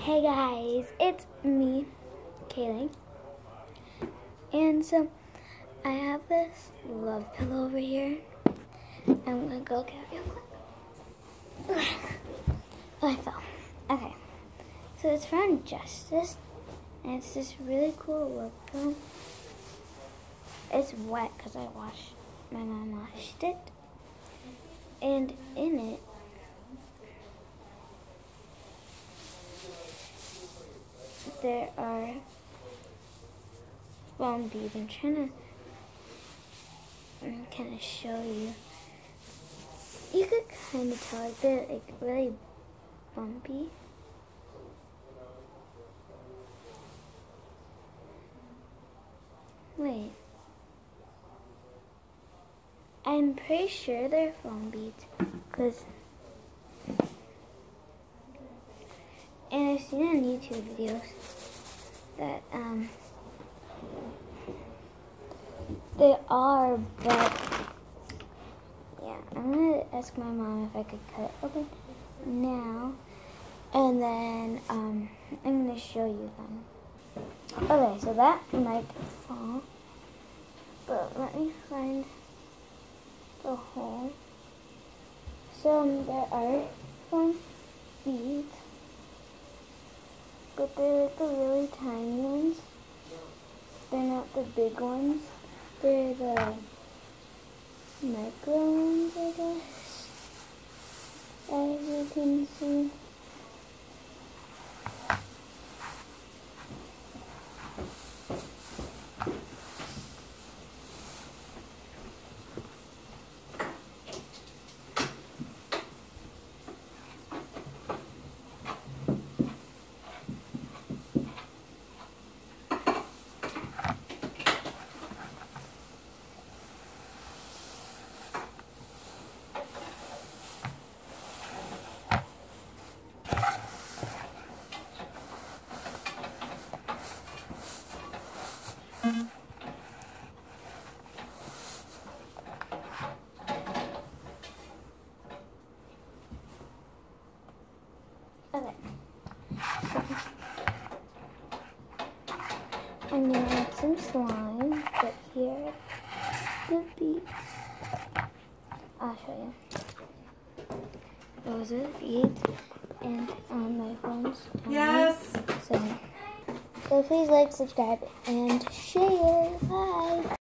Hey guys, it's me, Kaylee, and so I have this love pillow over here. I'm gonna go get it real quick. Oh, I fell. Okay, so it's from Justice, and it's this really cool love pillow. It's wet because my mom washed it, and in it, there are foam beads. I'm trying to kind of show you. You could kind of tell they're like really bumpy. Wait. I'm pretty sure they're foam beads because and I've seen on YouTube videos that they are, but yeah, I'm gonna ask my mom if I could cut it open now, and then I'm gonna show you them. Okay, so that might fall, but let me find the hole. So there are foam beads, but they're like the really tiny ones. They're not the big ones. They're the micro ones, I guess, as you can see. Okay. I'm gonna add some slime, but here the beads. I'll show you. Those are the beads, and my phone's on. Yes. So please like, subscribe, and share. Bye.